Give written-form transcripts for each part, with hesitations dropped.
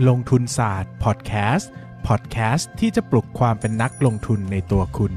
ลงทุนศาสตร์พอดแคสต์ที่จะปลุกความเป็นนักลงทุนในตัวคุณ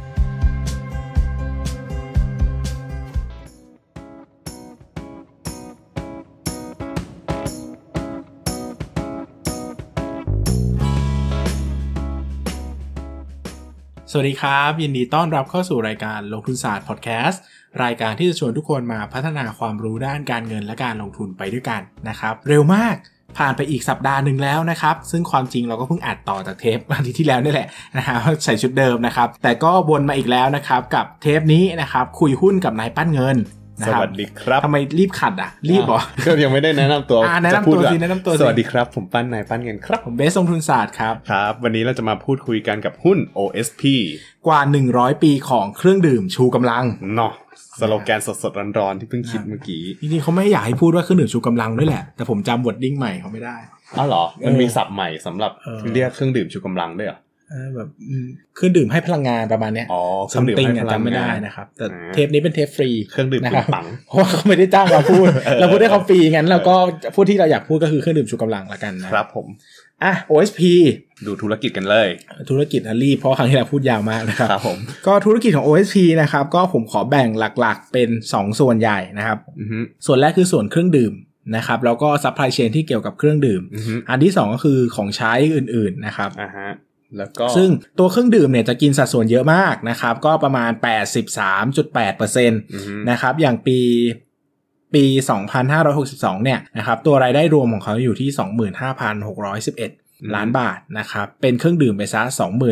สวัสดีครับยินดีต้อนรับเข้าสู่รายการลงทุนศาสตร์พอดแคสต์รายการที่จะชวนทุกคนมาพัฒนาความรู้ด้านการเงินและการลงทุนไปด้วยกันนะครับเร็วมากผ่านไปอีกสัปดาห์นึงแล้วนะครับซึ่งความจริงเราก็เพิ่งอัดต่อจากเทปอาทิตย์ที่แล้วนี่แหละนะฮะใส่ชุดเดิมนะครับแต่ก็วนมาอีกแล้วนะครับกับเทปนี้นะครับคุยหุ้นกับนายปั้นเงินสวัสดีครับทำไมรีบขัดรีบเหรอก็ยังไม่ได้แนะนำตัวแนะนำตัวสิสวัสดีครับผมปั้นนายปั้นเงินครับผมเบสลงทุนศาสตร์ครับครับวันนี้เราจะมาพูดคุยกันกับหุ้น OSP กว่า100ปีของเครื่องดื่มชูกำลังเนาะสโลแกนสดๆร้อนๆที่เพิ่งคิดเมื่อกี้จริงๆเขาไม่อยากให้พูดว่าเครื่องดื่มชูกำลังด้วยแหละแต่ผมจำวอร์ดดิ้งใหม่เขาไม่ได้อ้าวเหรอมันมีศัพท์ใหม่สำหรับเรียกเครื่องดื่มชูกำลังด้วยเหรอแบบเครื่องดื่มให้พลังงานประมาณเนี้ยเครื่องดื่มให้พลังงานจำไม่ได้นะครับแต่เทปนี้เป็นเทปฟรีเครื่องดื่มนะครับปังเพราะว่าเขาไม่ได้จ้างเราพูด เราพูดได้เขาฟรีงั้นเราก็พูดที่เราอยากพูดก็คือเครื่องดื่มชูกำลังละกันนะครับผม OSP ดูธุรกิจกันเลยธุรกิจรีบเพราะครั้งที่เราพูดยาวมากนะครับครับผมก็ธุรกิจของ OSP นะครับก็ผมขอแบ่งหลักๆเป็น2ส่วนใหญ่นะครับส่วนแรกคือส่วนเครื่องดื่มนะครับแล้วก็ซัพพลายเชนที่เกี่ยวกับเครื่องดื่มอันที่2ก็คือของใช้อื่นๆนะครับแล้วก็ซึ่งตัวเครื่องดื่มเนี่ยจะกินสัดส่วนเยอะมากนะครับก็ประมาณ 83.8% นะครับอย่างปี 2562 เนี่ยนะครับตัวรายได้รวมของเขาอยู่ที่ 25,611 ล้านบาทนะครับเป็นเครื่องดื่มไปซะ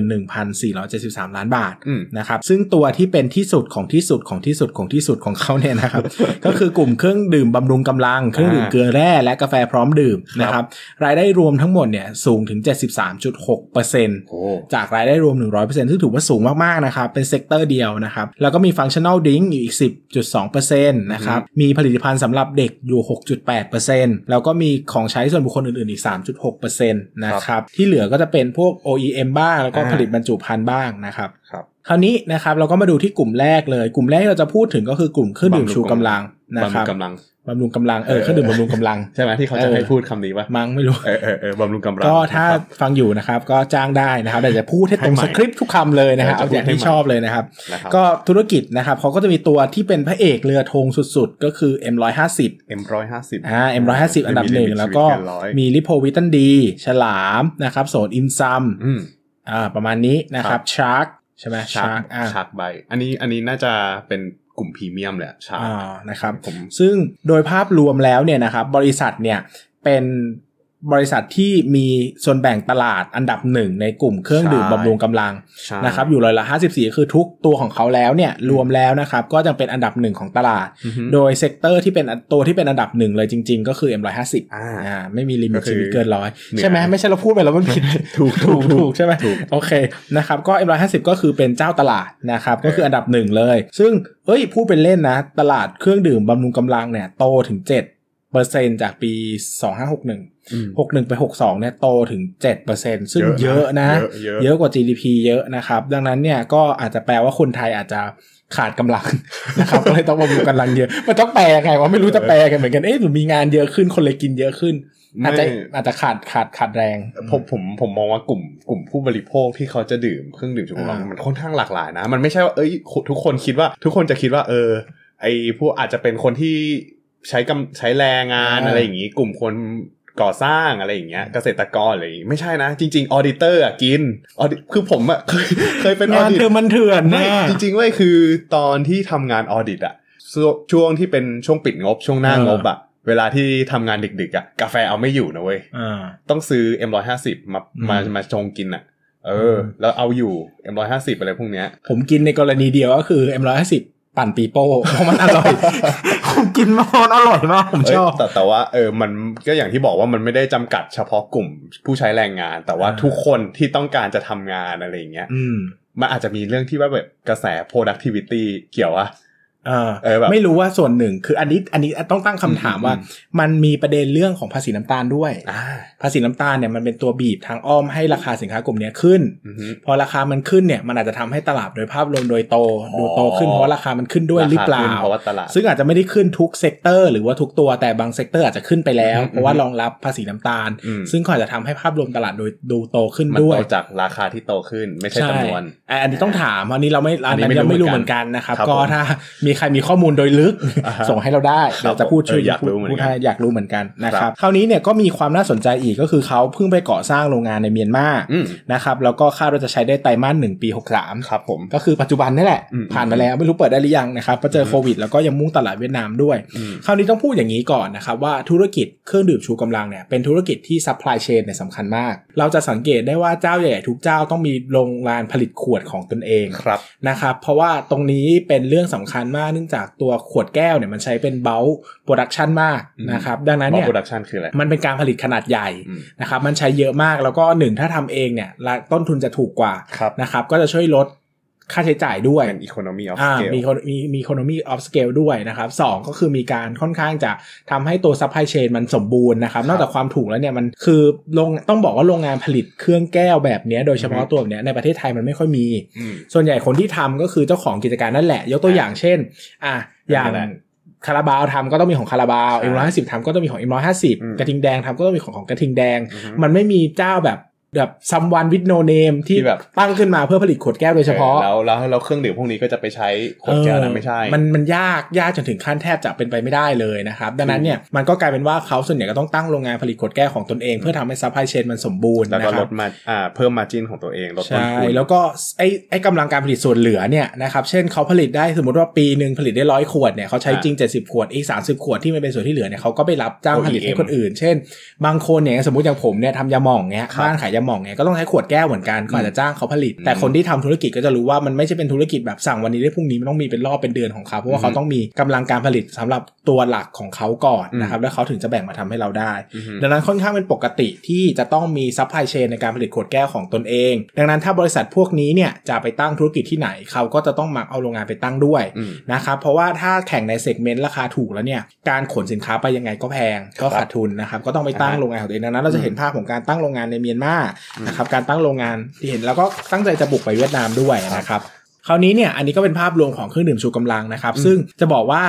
21,473 ล้านบาทนะครับซึ่งตัวที่เป็นที่สุดของที่สุดของที่สุดของที่สุดของเขาเนี่ยนะครับ ก็คือกลุ่มเครื่องดื่มบำรุงกำลังเครื่องดื่มเกลือแร่และกาแฟพร้อมดื่มนะครับรายได้รวมทั้งหมดเนี่ยสูงถึง 73.6% จากรายได้รวม 100% ซึ่งถือว่าสูงมากๆนะครับเป็นเซกเตอร์เดียวนะครับแล้วก็มีฟังชั่นแนลดริงก์อยู่อีก 10.2% นะครับมีผลิตภัณฑ์สำหรับเด็กอยู่ 6.8% แล้วก็มีของใช้ส่วนบุคคลอื่นๆอีก 3.6% นะครับที่เหลือก็จะเป็นพวก OEM บ้างแล้วก็ผลิตบรรจุภัณฑ์บ้างนะครับคราวนี้นะครับเราก็มาดูที่กลุ่มแรกเลยกลุ่มแรกที่เราจะพูดถึงก็คือกลุ่มเครื่องดื่มชูกำลังนะครับบำรุงกำลังเครื่องดื่มบำรุงกำลังใช่ไหมที่เขาจะให้พูดคำนี้ป่ะมั้งไม่รู้บำรุงกำลังก็ถ้าฟังอยู่นะครับก็จ้างได้นะครับแต่จะพูดให้ตรงสคริปต์ทุกคำเลยนะครับเอาอย่างที่ชอบเลยนะครับก็ธุรกิจนะครับเขาก็จะมีตัวที่เป็นพระเอกเรือธงสุดๆก็คือ M150 M150 อันดับ1แล้วก็มีลิโพวิตันดีฉลามนะครับโซนอินซัมประมาณนี้นะครับชาร์กใช่ไหมชาร์กใบอันนี้น่าจะเป็นกลุ่มพรีเมียมเลยชาร์กนะครับซึ่งโดยภาพรวมแล้วเนี่ยนะครับบริษัทเนี่ยเป็นบริษัทที่มีส่วนแบ่งตลาดอันดับ1ในกลุ่มเครื่องดื่มบำรุงกำลังนะครับอยู่54%คือทุกตัวของเขาแล้วเนี่ยรวมแล้วนะครับก็จะเป็นอันดับ1ของตลาดโดยเซกเตอร์ที่เป็นตัวที่เป็นอันดับ1เลยจริงๆก็คือ M150 ไม่มีลิมิตชีวิตเกิน100ใช่ไหมไม่ใช่เราพูดไปแล้วมันผิดถูกใช่ไหมโอเคนะครับก็ M150 ก็คือเป็นเจ้าตลาดนะครับก็คืออันดับ1เลยซึ่งพูดเป็นเล่นนะตลาดเครื่องดื่มบำรุงกำลังเนี่ยโตถึง7%จากปี2561 ไป62เนี่ยโตถึง 7% ซึ่งเยอะนะเยอะกว่า GDP เยอะนะครับดังนั้นเนี่ยก็อาจจะแปลว่าคนไทยอาจจะขาดกำลังนะครับก็เลยต้องบำรุงกำลังเยอะมันต้องแปลไงว่าไม่รู้จะแปลกันเหมือนกันหรือมีงานเยอะขึ้นคนเลยกินเยอะขึ้นอาจจะขาดแรงผมมองว่ากลุ่มผู้บริโภคที่เขาจะดื่มเครื่องดื่มชูกำลังมันค่อนข้างหลากหลายนะมันไม่ใช่ว่าทุกคนจะคิดว่าไอ้พวกอาจจะเป็นคนที่ใช้แรงงานอะไรอย่างงี้กลุ่มคนก่อสร้างอะไรอย่างเงี้ยเกษตรกรอะไรไม่ใช่นะจริงๆออดิเตอร์อ่ะกินคือผมอ่ะเคยเป็นออดิตมันเถื่อนนะจริงๆเว้ยคือตอนที่ทำงานออดิตอ่ะช่วงที่เป็นช่วงปิดงบช่วงหน้างบอ่ะเวลาที่ทำงานดึกๆอ่ะกาแฟเอาไม่อยู่นะเว้ยต้องซื้อ M150 มาชงกินอ่ะแล้วเอาอยู่ M150 อะไรพวกเนี้ยผมกินในกรณีเดียวก็คือ M150ปั่นปีโป้เพราะมันอร่อย ผมกินมันอร่อยมากผมชอบแต่ว่ามันก็อย่างที่บอกว่ามันไม่ได้จำกัดเฉพาะกลุ่มผู้ใช้แรงงานแต่ว่าทุกคนที่ต้องการจะทำงานอะไรอย่างเงี้ยมันอาจจะมีเรื่องที่ว่าแบบกระแส productivity เกี่ยวอะไม่รู้ว่าส่วนหนึ่งคืออันนี้ต้องตั้งคำถามว่ามันมีประเด็นเรื่องของภาษีน้ำตาลด้วยภาษีน้ำตาลเนี่ยมันเป็นตัวบีบทางอ้อมให้ราคาสินค้ากลุ่มนี้ขึ้นพอราคามันขึ้นเนี่ยมันอาจจะทำให้ตลาดโดยภาพรวมโดยโตขึ้นเพราะราคามันขึ้นด้วยหรือเปล่าซึ่งอาจจะไม่ได้ขึ้นทุกเซกเตอร์หรือว่าทุกตัวแต่บางเซกเตอร์อาจจะขึ้นไปแล้วเพราะว่ารองรับภาษีน้ำตาลซึ่งก็อาจจะทำให้ภาพรวมตลาดโดยดูโตขึ้นด้วยมันโตจากราคาที่โตขึ้นไม่ใช่จำนวนอันนี้ต้องถามอันนี้เราไม่รู้เหมือนกันนะครับก็ถ้ามีใครมีข้อมูลโดยลึกส่งให้เราได้เราจะพูดช่วยพูดให้อยากรู้เหมือนกันนะครับคราวนี้เนี่ยก็มีความน่าสนใจอีกก็คือเขาเพิ่งไปก่อสร้างโรงงานในเมียนมานะครับแล้วก็คาดว่าจะใช้ได้ไตรมาส1ปี63 ครับผมก็คือปัจจุบันนี่แหละผ่านมาแล้วไม่รู้เปิดได้หรือยังนะครับเพราะเจอโควิดแล้วก็ยังมุ่งตลาดเวียดนามด้วยคราวนี้ต้องพูดอย่างนี้ก่อนนะครับว่าธุรกิจเครื่องดื่มชูกำลังเนี่ยเป็นธุรกิจที่ซัพพลายเชนเนี่ยสำคัญมากเราจะสังเกตได้ว่าเจ้าใหญ่ๆทุกเจ้าต้องมีโรงงานผลิตขวดของตนเองนะครับเพราะว่าตรงนี้เป็นเรื่องสำคัญมากเนื่องจากตัวขวดแก้วเนี่ยมันใช้เป็นเบลค์โปรดักชันมากนะครับดังนั้นเนี่ยโปรดักชันคืออะไรมันเป็นการผลิตขนาดใหญ่นะครับมันใช้เยอะมากแล้วก็1ถ้าทำเองเนี่ยต้นทุนจะถูกกว่านะครับก็จะช่วยลดค่าใช้จ่ายด้วยเป็น economy of scale มี economy of scale ด้วยนะครับ2ก็คือมีการค่อนข้างจะทำให้ตัว supply chain มันสมบูรณ์นะครับนอกจากความถูกแล้วเนี่ยมันคือต้องบอกว่าโรงงานผลิตเครื่องแก้วแบบนี้โดยเฉพาะตัวแบบนี้ในประเทศไทยมันไม่ค่อยมีส่วนใหญ่คนที่ทำก็คือเจ้าของกิจการนั่นแหละยกตัวอย่างเช่นอย่างคาราบาวทำก็ต้องมีของคาราบาว M150 ทำก็ต้องมีของ M150 กระทิงแดงทำก็ต้องมีของกระทิงแดงมันไม่มีเจ้าแบบsomeone with no name ที่แบบตั้งขึ้นมาเพื่อผลิตขวดแก้วโดยเฉพาะแล้วเครื่องดื่มพวกนี้ก็จะไปใช้ขวดแก้วนั้นไม่ใช่มันยากจนถึงขั้นแทบจะเป็นไปไม่ได้เลยนะครับดังนั้นเนี่ยมันก็กลายเป็นว่าเขาส่วนใหญ่ก็ต้องตั้งโรงงานผลิตขวดแก้วของตนเองเพื่อทำให้ซัพพลายเชนมันสมบูรณ์แล้วก็ลดมาเพิ่มมาร์จิ้นของตัวเองลดต้นทุนใช่แล้วก็ไอ้กำลังการผลิตส่วนเหลือเนี่ยนะครับเช่นเขาผลิตได้สมมติว่าปีนึงผลิตได้100ขวดเนี่ยเขาใช้จริง70ขวดอีก30ขวดที่มันเป็นส่วนที่เหลือเนี่ยเขาก็ไปรับจ้างผลิตให้คนอื่นเช่นบางคนเนี่ยสมมุติอย่างผมเนี่ยทำยาหม่องเนี่ยบ้านขายยาหม่องเนี่ยก็ต้องใช้ขวดแก้วเหมือนกันก็อาจจะจ้างเขาผลิตแต่คนที่ทำธุรกิจก็จะรู้ว่ามันไม่ใช่เป็นธุรกิจแบบสั่งวันนี้ได้พรุ่งนี้มันต้องมีเป็นรอบเป็นเดือนของเขาเพราะว่าเขาต้องมีกำลังการผลิตสำหรับตัวหลักของเขาก่อนนะครับแล้วเขาถึงจะแบ่งมาทำให้เราได้ดังนั้นค่อนข้างเป็นปกติที่จะต้องมีซัพพลายเชนในการผลิตขวดแก้วของตนเองดังนั้นถ้าบริษัทพวกนี้เนี่ยจะไปตั้งธุรกิจที่ไหนเขาก็จะต้องมักเอาโรงงานไปตั้งด้วยนะครับเพราะว่าถ้าแข่งในเซกเมนต์ราคาถูกแล้วเนี่ยการขนสินค้าไปยังไงก็แพงก็ขาดทุนนะครับก็ต้องไปตั้งโรงงานของตัวเองดังนั้นเราจะเห็นภาพของการตั้งโรงงานในเมียนมานะครับการตั้งโรงงานที่เห็นแล้วก็ตั้งใจจะบุกไปเวียดนามด้วยนะครับคราวนี้เนี่ยอันนี้ก็เป็นภาพรวมของเครื่องดื่มชูกำลังนะครับซึ่งจะบอกว่า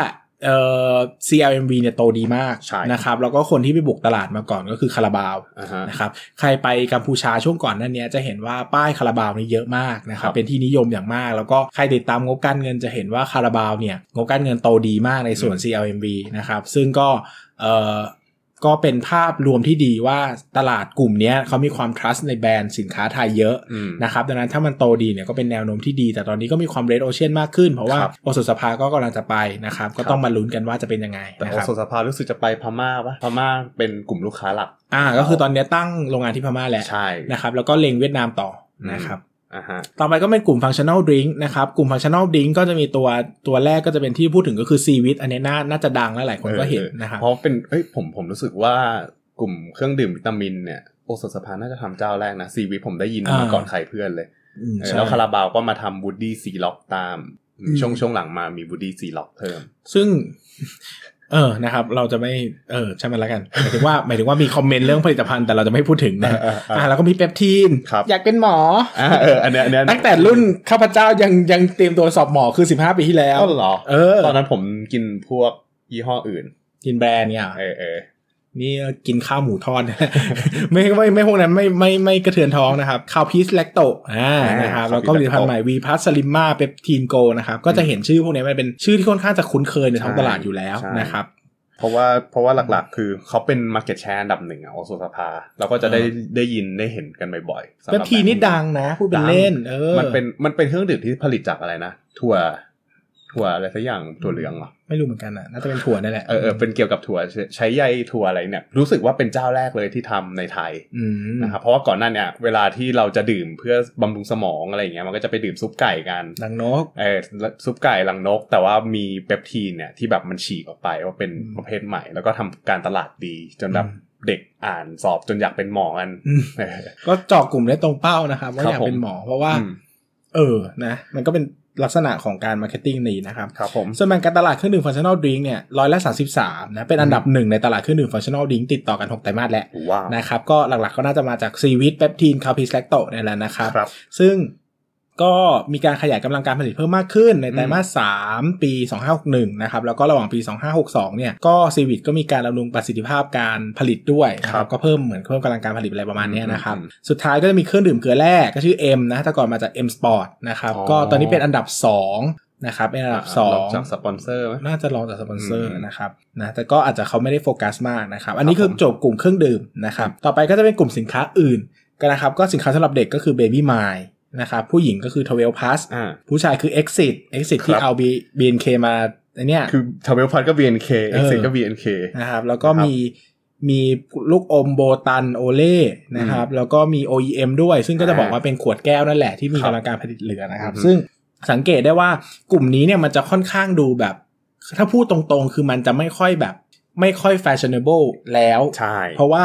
CLMV เนี่ยโตดีมากนะครับแล้วก็คนที่ไปบุกตลาดมาก่อนก็คือคาราบาวนะครับใครไปกัมพูชาช่วงก่อนนั้นเนี่ยจะเห็นว่าป้ายคาราบาวนี่เยอะมากนะครับเป็นที่นิยมอย่างมากแล้วก็ใครติดตามงบการเงินจะเห็นว่าคาราบาวเนี่ยงบการเงินโตดีมากในส่วน CLMV นะครับซึ่งก็เป็นภาพรวมที่ดีว่าตลาดกลุ่มนี้เขามีความ trust ในแบรนด์สินค้าไทยเยอะนะครับดังนั้นถ้ามันโตดีเนี่ยก็เป็นแนวโน้มที่ดีแต่ตอนนี้ก็มีความ red ocean มากขึ้นเพราะว่าโอสถสภาก็กำลังจะไปนะครับก็ต้องมาลุ้นกันว่าจะเป็นยังไงแต่โอสถสภารู้สึกจะไปพม่าปะพม่าเป็นกลุ่มลูกค้าหลักก็คือตอนนี้ตั้งโรงงานที่พม่าแล้วนะครับแล้วก็เล็งเวียดนามต่อนะครับต่อไปก็เป็นกลุ่ม functional drink นะครับกลุ่ม functional drink ก็จะมีตัวแรกก็จะเป็นที่พูดถึงก็คือ Seaweed อันนี้น่าจะดังและหลายคนก็เห็นนะครับเพราะเป็นผมรู้สึกว่ากลุ่มเครื่องดื่มวิตามินเนี่ยโอสถสภาน่าจะทำเจ้าแรกนะ Seaweed ผมได้ยินมาก่อนใครเพื่อนเลยแล้วคาราบาวก็มาทำ Woody Sea Lock ตามช่วงหลังมามี Woody Sea Lock เพิ่มซึ่งนะครับเราจะไม่ใช่มันแล้วกันหมายถึงว่ามีคอมเมนต์เรื่องผลิตภัณฑ์แต่เราจะไม่พูดถึงนะแล้วก็มีเปปทีนอยากเป็นหมออันนี้ตั้งแต่รุ่นข้าพเจ้ายังเตรียมตัวสอบหมอคือ15ปีที่แล้วเหรอตอนนั้นผมกินพวกยี่ห้ออื่นกินแบรนด์เนี่ยนี่กินข้าวหมูทอด ไม่พวกนั้นไม่กระเทือนท้องนะครับข้าวพีซแลคโตนะครับแล้วก็ผลิตภัณฑ์ใหม่ V+ Slimma Peptine Go นะครับก็จะเห็นชื่อพวกนี้มันเป็นชื่อที่ค่อนข้างจะคุ้นเคยในท้องตลาดอยู่แล้วนะครับเพราะว่าหลักๆคือเขาเป็น market share อันดับ1โอสถสภาแล้วก็จะได้ยินได้เห็นกันบ่อยๆPeptineนี่ดังนะพูดเป็นเล่นมันเป็นเครื่องดื่มที่ผลิตจากอะไรนะถั่วอะไรสักอย่างถั่วเหลืองเหรอไม่รู้เหมือนกันน่าจะเป็นถั่วนั่นแหละเป็นเกี่ยวกับถั่วใช้ใยถั่วอะไรเนี่ยรู้สึกว่าเป็นเจ้าแรกเลยที่ทำในไทยนะครับเพราะว่าก่อนหน้าเนี่ยเวลาที่เราจะดื่มเพื่อบำรุงสมองอะไรอย่างเงี้ยมันก็จะไปดื่มซุปไก่กันรังนกซุปไก่รังนกแต่ว่ามีเปปทีนเนี่ยที่แบบมันฉีกออกไปว่าเป็นประเภทใหม่แล้วก็ทำการตลาดดีจนแบบเด็กอ่านสอบจนอยากเป็นหมอกันก็เจาะกลุ่มได้ตรงเป้านะครับว่าอยากเป็นหมอเพราะว่านะมันก็เป็นลักษณะของการมาร์เก็ตติ้งนี้นะครับครับผมส่วนแบ่งการตลาดเครื่องดื่มฟังชั่นอลดริงก์เนี่ย33%นะเป็นอันดับ1ในตลาดเครื่องดื่มฟังชั่นอลดริงก์ติดต่อกัน6ไตรมาสแล้วนะครับก็หลักๆก็น่าจะมาจากซีวิตเปปทีนคาพิสแลคโตเนี่ยแหละนะครับซึ่งก็มีการขยายกำลังการผลิตเพิ่มมากขึ้นในไตรมาส3ปี2561นะครับแล้วก็ระหว่างปี2562เนี่ยก็ซีวิตก็มีการบำรุงประสิทธิภาพการผลิตด้วยนะครับก็เพิ่มกำลังการผลิตอะไรประมาณนี้นะครับสุดท้ายก็จะมีเครื่องดื่มเกลือแร่ก็ชื่อ M นะแต่ก่อนมาจาก M Sport นะครับก็ตอนนี้เป็นอันดับ2นะครับเป็นอันดับ2 จากสปอนเซอร์น่าจะรองจากสปอนเซอร์นะครับนะแต่ก็อาจจะเขาไม่ได้โฟกัสมากนะครับอันนี้คือจบกลุ่มเครื่องดื่มนะครับต่อไปก็จะเป็นกลุ่มสินค้าอื่นกันนะครับก็สินค้าสำหรับเด็กก็คือ Baby Mileนะครับผู้หญิงก็คือ12 plus ผู้ชายคือ Exit ที่เอา BNK มาอันเนี้ยคือ12 plus ก็ BNK Exit ก็ BNK นะครับแล้วก็มีลูกอมโบตันโอเล่นะครับแล้วก็มี OEM ด้วยซึ่งก็จะบอกว่าเป็นขวดแก้วนั่นแหละที่มีกำลังการผลิตเหลือนะครับซึ่งสังเกตได้ว่ากลุ่มนี้เนี่ยมันจะค่อนข้างดูแบบถ้าพูดตรงๆคือมันจะไม่ค่อย fashionable แล้วใช่เพราะว่า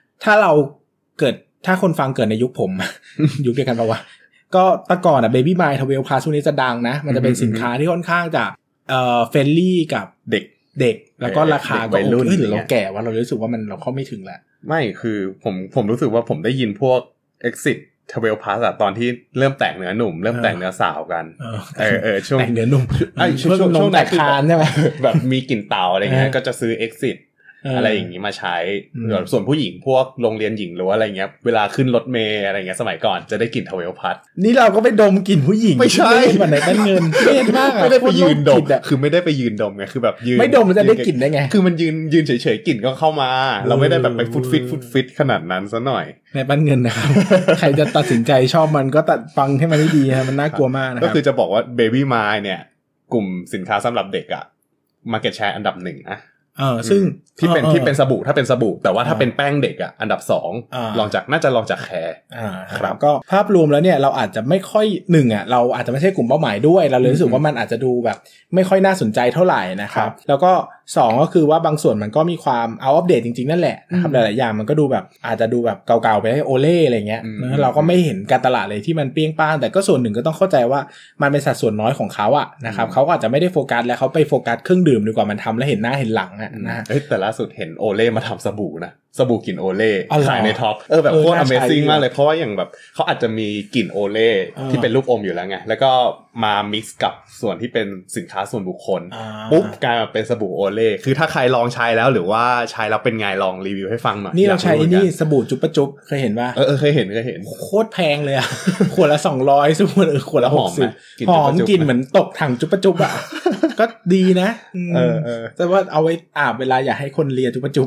ถ้าคนฟังเกิดในยุคผม ยุคเดียวกันปะวะก็แต่ก่อนอ่ะ Baby Mile 12 plus พวกนี้จะดังนะมันจะเป็นสินค้าที่ค่อนข้างจะเฟรนลี่กับเด็กแล้วก็ราคาก็โอเคหรือเราแก่ว่าเรารู้สึกว่าเราเข้าไม่ถึงแหละไม่คือผมรู้สึกว่าผมได้ยินพวก Exit 12 plus อะตอนที่เริ่มแตกเนื้อหนุ่มเริ่มแตกเนื้อสาวกันช่วงแตกเนื้อหนุ่มช่วงแตกคานใช่ไหมแบบมีกลิ่นเต่าอะไรเงี้ยก็จะซื้อ Exitอะไรอย่างนี้มาใช้ส่วนผู้หญิงพวกโรงเรียนหญิงหรืออะไรเงี้ยเวลาขึ้นรถเมล์อะไรเงี้ยสมัยก่อนจะได้กลิ่น12 plus นี่เราก็ไปดมกลิ่นผู้หญิงไม่ใช่วันไหนเป็นเงินเท่มากไม่ได้ไปยืนดมคือไม่ได้ไปยืนดมไงคือแบบยืนไม่ดมมันจะได้กลิ่นได้ไงคือมันยืนเฉยๆกลิ่นก็เข้ามาเราไม่ได้แบบไปฟุตฟิตขนาดนั้นซะหน่อยในบ้านเงินนะครับ ใครจะตัดสินใจชอบมันก็ตัดฟังให้มันดีๆมันน่ากลัวมากนะครับก็คือจะบอกว่า Baby Mile เนี่ยกลุ่มสินค้าสำหรับเด็กอะ market share อันดับ1นะซึ่งที่เป็นสบู่ถ้าเป็นสบู่แต่ว่าถ้าเป็นแป้งเด็กอ่ะอันดับ2น่าจะรองจากแคร์ครับก็ภาพรวมแล้วเนี่ยเราอาจจะไม่ค่อยเราอาจจะไม่ใช่กลุ่มเป้าหมายด้วยเราเลยรู้สึกว่ามันอาจจะดูแบบไม่ค่อยน่าสนใจเท่าไหร่นะครับแล้วก็2ก็คือว่าบางส่วนมันก็มีความเอาอัปเดตจริงๆนั่นแหละนะครับหลายๆอย่างมันก็ดูแบบอาจจะดูแบบเก่าๆไปให้โอเล่อะไรเงี้ยเราก็ไม่เห็นการตลาดเลยที่มันเปรี้ยงป้างแต่ก็ส่วนหนึ่งก็ต้องเข้าใจว่ามันเป็นสัดส่วนน้อยของเขาอะนะครับเขาก็อาจจะไม่ได้โฟกัสแล้วเขาไปโฟกัสเครื่องดื่มดีกว่ามันทำแล้วเห็นหน้าเห็นหลังนะแต่ล่าสุดเห็นโอเล่มาทำสบู่นะสบู่กลิ่นโอเล่ขายในท็อปแบบโคตร Amazing มากเลยเพราะว่าอย่างแบบเขาอาจจะมีกลิ่นโอเล่ที่เป็นรูปอมอยู่แล้วไงแล้วก็มา mix กับส่วนที่เป็นสินค้าส่วนบุคคลปุ๊บกลายมาเป็นสบู่โอเล่คือถ้าใครลองใช้แล้วหรือว่าใช้แล้วเป็นไงลองรีวิวให้ฟังหน่อยนี่เราใช้นี่สบู่จุ๊บปะจุ๊บเคยเห็นป่ะเคยเห็นโคตรแพงเลยอ่ะ ขวดละ200สบู่ขวดละ60หอมกลิ่นเหมือนตกถังจุ๊บปะจุ๊บอ่ะก็ดีนะแต่ว่าเอาไว้อาบเวลาอยากให้คนเลียจุ๊บปะจุ๊บ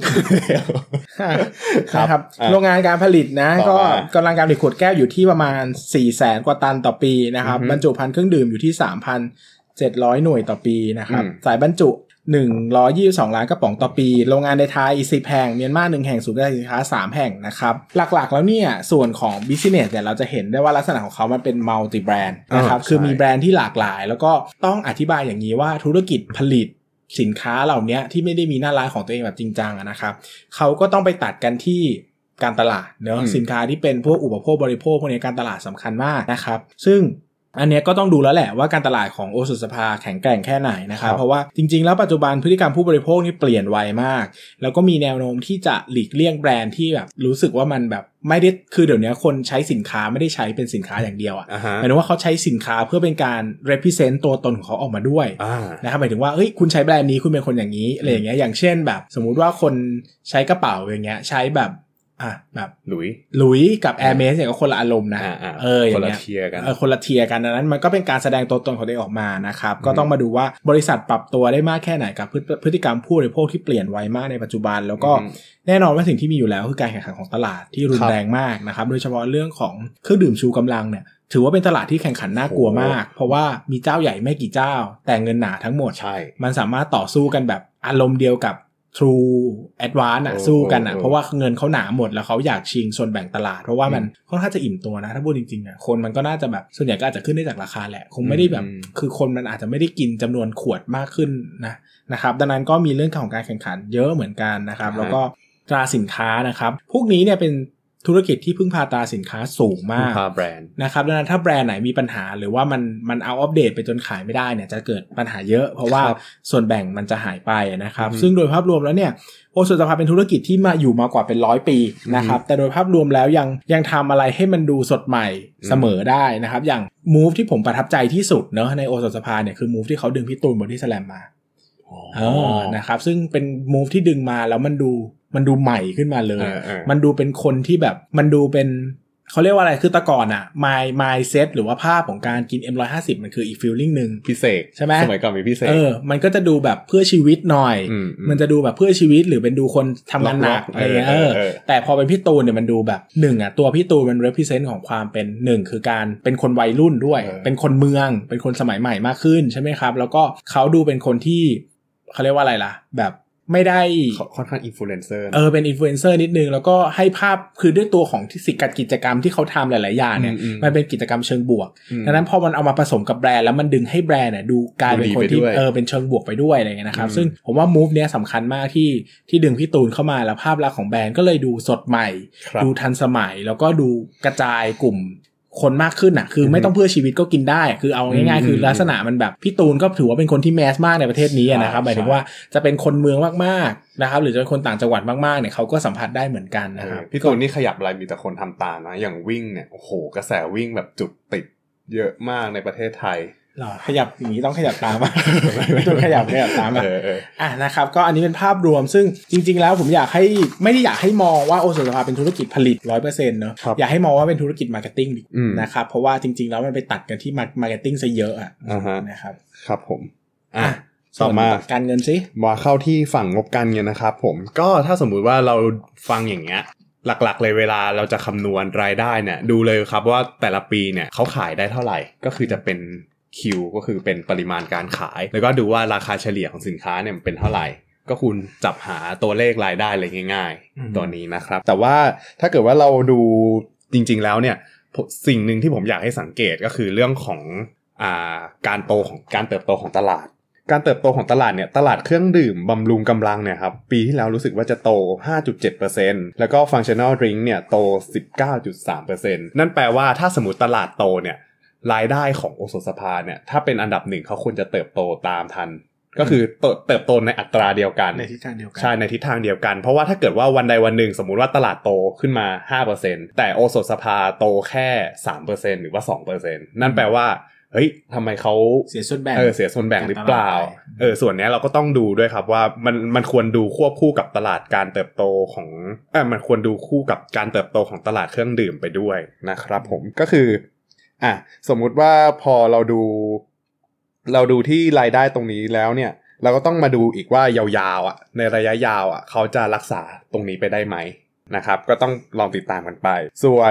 ครับโรงงานการผลิตนะก็กำลังการผลิตขวดแก้วอยู่ที่ประมาณ 400,000 กว่าตันต่อปีนะครับบรรจุภัณฑ์เครื่องดื่มอยู่ที่ 3,700 หน่วยต่อปีนะครับสายบรรจุ122ล้านกระป๋องต่อปีโรงงานในไทย10แห่งเมียนมา1แห่งศูนย์การสินค้า3แห่งนะครับหลักๆแล้วเนี่ยส่วนของ business เนี่ยเราจะเห็นได้ว่าลักษณะของเขามันเป็น multi brand นะครับคือมีแบรนด์ที่หลากหลายแล้วก็ต้องอธิบายอย่างนี้ว่าธุรกิจผลิตสินค้าเหล่านี้ที่ไม่ได้มีหน้าร้านของตัวเองแบบจริงจังนะครับเขาก็ต้องไปตัดกันที่การตลาดเนอะสินค้าที่เป็นพวกอุปโภคบริโภคพวกนี้การตลาดสำคัญมากนะครับซึ่งอันนี้ก็ต้องดูแล้วแหละว่าการตลาดของโอสถสภาแข็งแกร่งแค่ไหนนะครับเพราะว่าจริงๆแล้วปัจจุบันพฤติกรรมผู้บริโภคนี่เปลี่ยนไวมากแล้วก็มีแนวโน้มที่จะหลีกเลี่ยงแบรนด์ที่แบบรู้สึกว่ามันแบบไม่ได้คือเดี๋ยวนี้คนใช้สินค้าไม่ได้ใช้เป็นสินค้าอย่างเดียวหมายถึงว่าเขาใช้สินค้าเพื่อเป็นการ represent ตัวตนของเขาออกมาด้วยนะครับหมายถึงว่าเฮ้ยคุณใช้แบรนด์นี้คุณเป็นคนอย่างนี้อะไรอย่างเงี้ยอย่างเช่นแบบสมมุติว่าคนใช้กระเป๋าอย่างเงี้ยใช้แบบแบบหลุยกับ Hermes เนี่ยก็คนละอารมณ์นะคนละเทียร์กันคนละเทียร์กันดังนั้นมันก็เป็นการแสดงตัวตนของตัวเองออกมานะครับก็ต้องมาดูว่าบริษัทปรับตัวได้มากแค่ไหนกับพฤติกรรมผู้บริโภคที่เปลี่ยนไวมากในปัจจุบันแล้วก็แน่นอนว่าสิ่งที่มีอยู่แล้วคือการแข่งขันของตลาดที่รุนแรงมากนะครับโดยเฉพาะเรื่องของเครื่องดื่มชูกำลังเนี่ยถือว่าเป็นตลาดที่แข่งขันน่ากลัวมากเพราะว่ามีเจ้าใหญ่ไม่กี่เจ้าแต่เงินหนาทั้งหมดมันสามารถต่อสู้กันแบบอารมณ์เดียวกับTrue Advance สู้กันเพราะว่าเงินเขาหนาหมดแล้วเขาอยากชิงส่วนแบ่งตลาดเพราะว่ามันค่อนข้างจะอิ่มตัวนะถ้าพูดจริงๆคนมันก็น่าจะแบบส่วนใหญ่ก็อาจจะขึ้นได้จากราคาแหละคงไม่ได้แบบคือคนมันอาจจะไม่ได้กินจำนวนขวดมากขึ้นนะครับดังนั้นก็มีเรื่องของการแข่งขันเยอะเหมือนกันนะครับแล้วก็ตราสินค้านะครับพวกนี้เนี่ยเป็นธุรกิจที่พึ่งพาตราสินค้าสูงมากพึ่งพาแบรนด์นะครับดังนั้นถ้าแบรนด์ไหนมีปัญหาหรือว่ามันเอาอัปเดตไปจนขายไม่ได้เนี่ยจะเกิดปัญหาเยอะเพราะว่าส่วนแบ่งมันจะหายไปนะครับซึ่งโดยภาพรวมแล้วเนี่ยโอสถสภาเป็นธุรกิจที่มาอยู่มากว่าเป็น100 ปีนะครับแต่โดยภาพรวมแล้วยังทำอะไรให้มันดูสดใหม่เสมอได้นะครับอย่าง move ที่ผมประทับใจที่สุดเนอะในโอสถสภาเนี่ยคือ move ที่เขาดึงพี่ตูนบอดี้สแลมมานะครับซึ่งเป็น move ที่ดึงมาแล้วมันดูใหม่ขึ้นมาเลยมันดูเป็นคนที่แบบมันดูเป็นเขาเรียกว่าอะไรคือแต่ก่อนอ่ะ mindset หรือว่าภาพของการกิน M150 มันคืออีก feeling นึงพิเศษใช่ไหมสมัยก่อนมีพิเศษมันก็จะดูแบบเพื่อชีวิตหน่อยมันจะดูแบบเพื่อชีวิตหรือเป็นดูคนทำงานหนักอะไรเงี้ยแต่พอเป็นพี่ตูนเนี่ยมันดูแบบ1อ่ะตัวพี่ตูนมัน represent ของความเป็น1คือการเป็นคนวัยรุ่นด้วยเป็นคนเมืองเป็นคนสมัยใหม่มากขึ้นใช่ไหมครับแล้วก็เขาดูเป็นคนที่เขาเรียกว่าอะไรล่ะแบบไม่ได้ค่อนข้างอินฟลูเอนเซอร์เป็นอินฟลูเอนเซอร์นิดนึงแล้วก็ให้ภาพคือด้วยตัวของที่กิจกรรมที่เขาทำหลายๆอย่างเนี่ยมันเป็นกิจกรรมเชิงบวกดังนั้นพอมันเอามาผสมกับแบรนด์แล้วมันดึงให้แบรนด์เนี่ยดูกลายเป็นคนที่เป็นเชิงบวกไปด้วยอะไรเงี้ยนะครับซึ่งผมว่า move เนี้ยสำคัญมากที่ดึงพี่ตูนเข้ามาแล้วภาพลักษณ์ของแบรนด์ก็เลยดูสดใหม่ดูทันสมัยแล้วก็ดูกระจายกลุ่มคนมากขึ้นอ่ะคือไม่ต้องเพื่อชีวิตก็กินได้คือเอาง่ายๆคือลักษณะมันแบบพี่ตูนก็ถือว่าเป็นคนที่แมสมากในประเทศนี้นะครับหมายถึงว่าจะเป็นคนเมืองมากๆนะครับหรือจะเป็นคนต่างจังหวัดมากๆเนี่ยเขาก็สัมผัสได้เหมือนกันนะครับพี่ตูนนี่ขยับอะไรมีแต่คนทำตามนะอย่างวิ่งเนี่ยโอ้โหกระแสวิ่งแบบจุดติดเยอะมากในประเทศไทยขยับอย่างนี้ต้องขยับตามไม่ต้องขยับตามนะครับก็อันนี้เป็นภาพรวมซึ่งจริงๆแล้วผมไม่ได้อยากให้มองว่าโอสถสภาเป็นธุรกิจผลิต 100% เนอะอยากให้มองว่าเป็นธุรกิจมาร์เก็ตติ้งนะครับเพราะว่าจริงๆแล้วมันไปตัดกันที่มาร์เก็ตติ้งซะเยอะนะครับครับผมต่อมาการเงินสิมาเข้าที่ฝั่งงบการเงินนะครับผมก็ถ้าสมมุติว่าเราฟังอย่างเงี้ยหลักๆเลยเวลาเราจะคำนวณรายได้เนี่ยดูเลยครับว่าแต่ละปีเนี่ยเขาขายได้เท่าไหร่ก็คือจะเป็นคิวก็คือเป็นปริมาณการขายแล้วก็ดูว่าราคาเฉลี่ยของสินค้าเนี่ยมันเป็นเท่าไหร่ก็คุณจับหาตัวเลขรายได้เลยง่ายๆตัวนี้นะครับแต่ว่าถ้าเกิดว่าเราดูจริงๆแล้วเนี่ยสิ่งหนึ่งที่ผมอยากให้สังเกตก็คือเรื่องของการเติบโตของตลาดการเติบโตของตลาดเนี่ยตลาดเครื่องดื่มบำรุงกำลังเนี่ยครับปีที่แล้วรู้สึกว่าจะโต 5.7% แล้วก็ functional drink เนี่ยโต 19.3% นั่นแปลว่าถ้าสมมุติตลาดโตเนี่ยรายได้ของโอสถสภาเนี่ยถ้าเป็นอันดับ1เขาควรจะเติบโตตามทันก็คือเติบโตในอัตราเดียวกันในทิศทางเดียวกันใช่ในทิศทางเดียวกันเพราะว่าถ้าเกิดว่าวันใดวันหนึ่งสมมุติว่าตลาดโตขึ้นมา 5% แต่โอสถสภาโตแค่ 3% หรือว่า 2% นั่นแปลว่าเฮ้ยทำไมเขาเสียส่วนแบ่งเสียส่วนแบ่งหรือเปล่าส่วนนี้เราก็ต้องดูด้วยครับว่ามันควรดูควบคู่กับตลาดการเติบโตของมันควรดูคู่กับการเติบโตของตลาดเครื่องดื่มไปด้วยนะครับผมก็คือสมมุติว่าพอเราดูที่รายได้ตรงนี้แล้วเนี่ยเราก็ต้องมาดูอีกว่ายาวๆในระยะยาวเขาจะรักษาตรงนี้ไปได้ไหมนะครับก็ต้องลองติดตามกันไปส่วน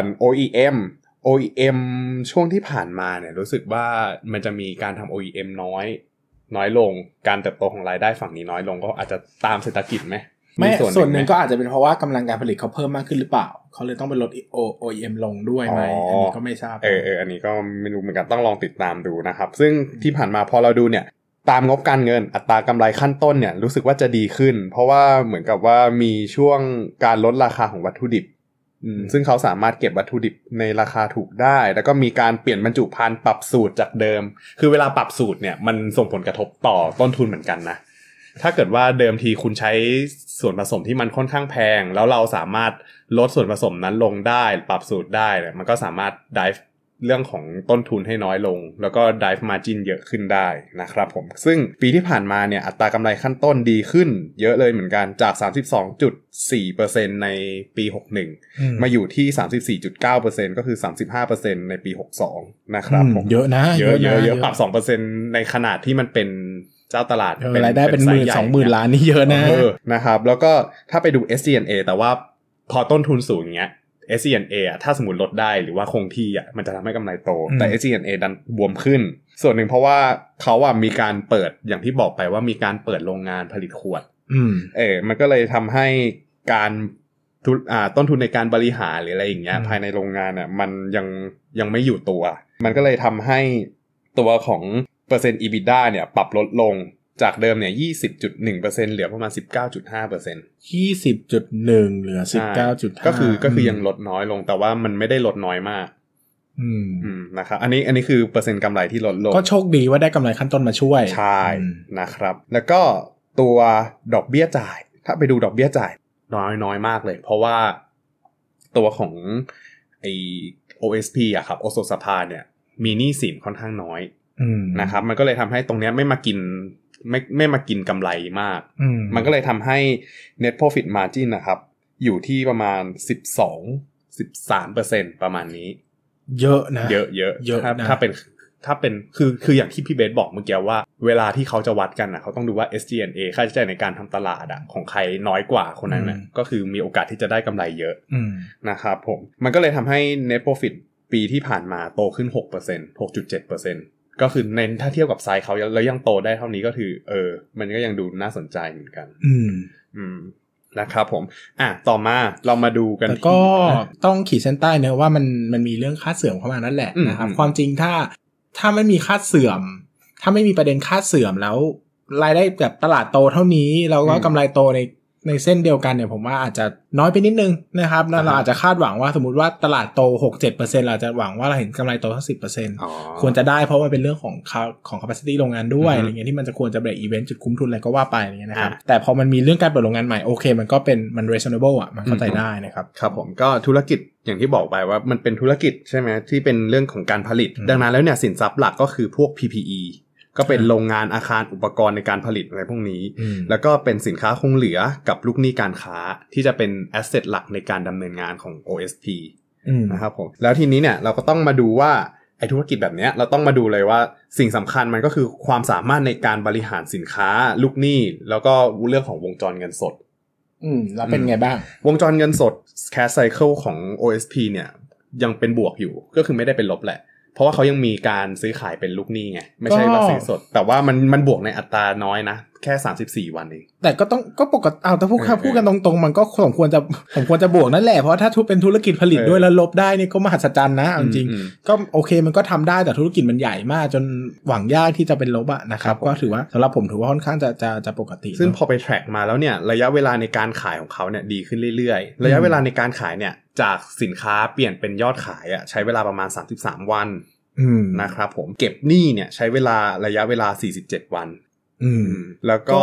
OEM ช่วงที่ผ่านมาเนี่ยรู้สึกว่ามันจะมีการทำ OEM น้อยลงการเติบโตของรายได้ฝั่งนี้น้อยลงก็อาจจะตามเศรษฐกิจไหมไม่ส่วนหนึ่งก็อาจจะเป็นเพราะว่ากำลังการผลิตเขาเพิ่มมากขึ้นหรือเปล่าเขาเลยต้องไปลด OEM ลงด้วยไหมอันนี้ก็ไม่ทราบอันนี้ก็ไม่รู้เหมือนกันต้องลองติดตามดูนะครับซึ่งที่ผ่านมาพอเราดูเนี่ยตามงบการเงินอัตรากำไรขั้นต้นเนี่ยรู้สึกว่าจะดีขึ้นเพราะว่าเหมือนกับว่ามีช่วงการลดราคาของวัตถุดิบซึ่งเขาสามารถเก็บวัตถุดิบในราคาถูกได้แล้วก็มีการเปลี่ยนบรรจุภัณฑ์ปรับสูตรจากเดิมคือเวลาปรับสูตรเนี่ยมันส่งผลกระทบต่อต้นทุนเหมือนกันนะถ้าเกิดว่าเดิมทีคุณใช้ส่วนผสมที่มันค่อนข้างแพงแล้วเราสามารถลดส่วนผสมนั้นลงได้ปรับสูตรได้มันก็สามารถ drive เรื่องของต้นทุนให้น้อยลงแล้วก็ drive margin เยอะขึ้นได้นะครับผมซึ่งปีที่ผ่านมาเนี่ยอัตรากำไรขั้นต้นดีขึ้นเยอะเลยเหมือนกันจาก 32.4% ในปี61มาอยู่ที่ 34.9% ก็คือ 35% ในปี62นะครับผมเยอะนะเยอะปรับ 2% ในขนาดที่มันเป็นเจ้าตลาดเป็นรายได้เป็น 10,000-20,000 ล้านนี่เยอะนะนะครับแล้วก็ถ้าไปดู SG&A แต่ว่าพอต้นทุนสูงอย่างเงี้ยSG&A ถ้าสมมุติลดได้หรือว่าคงที่มันจะทำให้กำไรโตแต่ SG&A ดันบวมขึ้นส่วนหนึ่งเพราะว่าเขามีการเปิดอย่างที่บอกไปว่ามีการเปิดโรงงานผลิตขวดมันก็เลยทำให้การต้นทุนในการบริหารหรืออะไรอย่างเงี้ยภายในโรงงานมันยังไม่อยู่ตัวมันก็เลยทำให้ตัวของเปอร์เซ็นต์ EBITDA เนี่ยปรับลดลงจากเดิมเนี่ย 20.1% เหลือประมาณ 19.5% 20.1 เหลือ 19.5 ก็คือยังลดน้อยลงแต่ว่ามันไม่ได้ลดน้อยมากนะครับอันนี้คือเปอร์เซ็นต์กำไรที่ลดลงก็โชคดีว่าได้กำไรขั้นต้นมาช่วยใช่นะครับแล้วก็ตัวดอกเบี้ยจ่ายถ้าไปดูดอกเบี้ยจ่ายน้อยมากเลยเพราะว่าตัวของไอ OSP อะครับโอโซสภาเนี่ยมีหนี้สินค่อนข้างน้อยนะครับมันก็เลยทำให้ตรงนี้ไม่มากินกำไรมากมันก็เลยทำให้ net profit margin นะครับอยู่ที่ประมาณ 12-13% ประมาณนี้เยอะนะเยอะถ้าเป็นคืออย่างที่พี่เบสบอกเมื่อกี้ว่าเวลาที่เขาจะวัดกันนะเขาต้องดูว่า SG&A ค่าใช้จ่ายในการทำตลาดของใครน้อยกว่าคนนั้นนะก็คือมีโอกาสที่จะได้กำไรเยอะนะครับผมมันก็เลยทำให้ net profit ปีที่ผ่านมาโตขึ้น 6% 6.7%ก็คือในถ้าเทียบกับไซส์เขาแล้วยังโตได้เท่านี้ก็คือมันก็ยังดูน่าสนใจเหมือนกันนะครับผมต่อมาเรามาดูกันแต่ก็ต้องขีดเส้นใต้เนอะว่ามันมีเรื่องค่าเสื่อมเข้ามานั่นแหละนะครับความจริงถ้าไม่มีค่าเสื่อมถ้าไม่มีประเด็นค่าเสื่อมแล้วรายได้แบบตลาดโตเท่านี้แล้วก็กำไรโตในเส้นเดียวกันเนี่ยผมว่าอาจจะน้อยไปนิดนึงนะครับแล้วเราอาจจะคาดหวังว่าสมมุติว่าตลาดโต 6-7% เราอาจจะหวังว่าเราเห็นกำไรโตทั้ง 10% ควรจะได้เพราะมันเป็นเรื่องของ capacity โรงงานด้วยอะไรเงี้ยที่มันจะควรจะ break even จุดคุ้มทุนอะไรก็ว่าไปอย่างเงี้ยนะครับแต่พอมันมีเรื่องการเปิดโรงงานใหม่โอเคมันก็เป็นมัน reasonable มันเข้าใจได้นะครับครับผมก็ธุรกิจอย่างที่บอกไปว่ามันเป็นธุรกิจใช่ไหมที่เป็นเรื่องของการผลิตดังนั้นแล้วเนี่ยสินทรัพย์หลักก็คือพวก PPEก็เป็นโรงงานอาคารอุปกรณ์ในการผลิตอะไรพวกนี้แล้วก็เป็นสินค้าคงเหลือกับลูกหนี้การค้าที่จะเป็นแอสเซทหลักในการดำเนินงานของ OSP นะครับผมแล้วทีนี้เนี่ยเราก็ต้องมาดูว่าไอ้ธุรกิจแบบนี้เราต้องมาดูเลยว่าสิ่งสำคัญมันก็คือความสามารถในการบริหารสินค้าลูกหนี้แล้วก็เรื่องของวงจรเงินสดแล้วเป็นไงบ้างวงจรเงินสด cash cycle ของ OSP เนี่ยยังเป็นบวกอยู่ก็คือไม่ได้เป็นลบแหละเพราะว่าเขายังมีการซื้อขายเป็นลูกหนี้ไงไม่ใช่ว่าซื้อสดแต่ว่ามันบวกในอัตราน้อยนะแค่34วันเองแต่ก็ปกติแต่พูดกันตรงๆมันก็สมควรจะบวกนั่นแหละเพราะถ้าเป็นธุรกิจผลิตด้วยแล้วลบได้นี่ก็มหัศจรรย์นะจริงๆก็โอเคมันก็ทำได้แต่ธุรกิจมันใหญ่มากจนหวังยากที่จะเป็นลบอะนะครับก็ถือว่าสำหรับผมถือว่าค่อนข้างจะปกติซึ่งพอไปแทร็กมาแล้วเนี่ยระยะเวลาในการขายของเขาเนี่ยดีขึ้นเรื่อยๆระยะเวลาในการขายเนี่ยจากสินค้าเปลี่ยนเป็นยอดขายใช้เวลาประมาณ33วันนะครับผมเก็บหนี้เนี่ยใช้เวลาระยะเวลา47วันแล้วก็